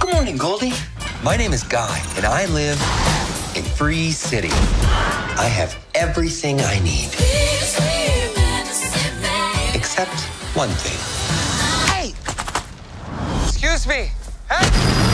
Good morning, Goldie. My name is Guy, and I live in Free City. I have everything I need. Except one thing. Hey! Excuse me. Hey!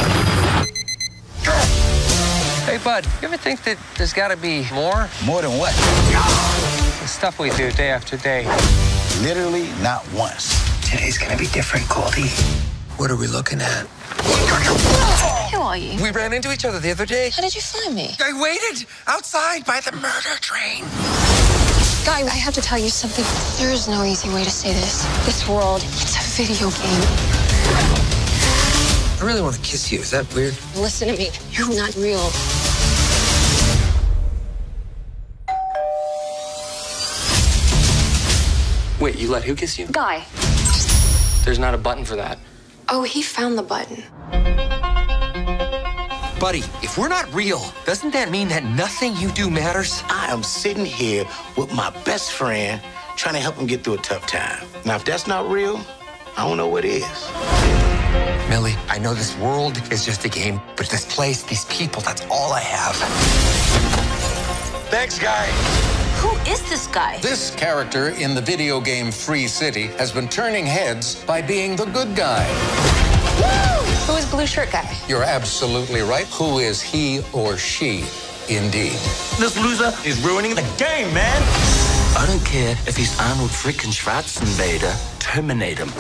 Hey, bud, you ever think that there's got to be more? More than what? The stuff we do day after day. Literally not once. Today's gonna be different, Goldie. What are we looking at? Who are you? We ran into each other the other day. How did you find me? I waited outside by the murder train. Guy, I have to tell you something. There is no easy way to say this. This world, it's a video game. I really want to kiss you. Is that weird? Listen to me. You're not real. Wait, you let who kiss you? Guy. There's not a button for that. Oh, he found the button. Buddy, if we're not real, doesn't that mean that nothing you do matters? I am sitting here with my best friend trying to help him get through a tough time. Now, if that's not real, I don't know what is. Millie, I know this world is just a game, but this place, these people, that's all I have. Thanks, Guy. Who is this guy? This character in the video game Free City has been turning heads by being the good guy. Who is blue shirt guy? You're absolutely right. Who is he or she, indeed? This loser is ruining the game, man. I don't care if he's Arnold frickin' Schwarzenegger. Terminate him.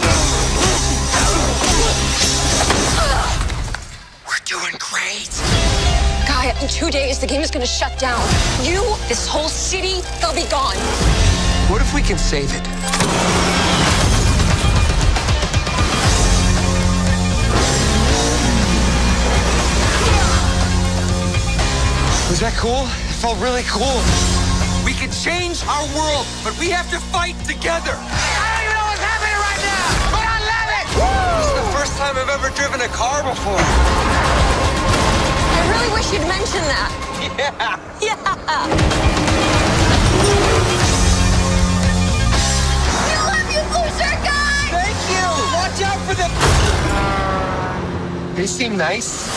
We're doing great. Guy, in 2 days, the game is gonna shut down. You, this whole city, they'll be gone. What if we can save it? Was that cool? It felt really cool. We can change our world, but we have to fight together. I don't even know what's happening right now, but I love it! This is the first time I've ever driven a car before. I really wish you'd mention that. Yeah. Yeah. You love you, blue shirt guy! Thank you. Watch out for the... They seem nice.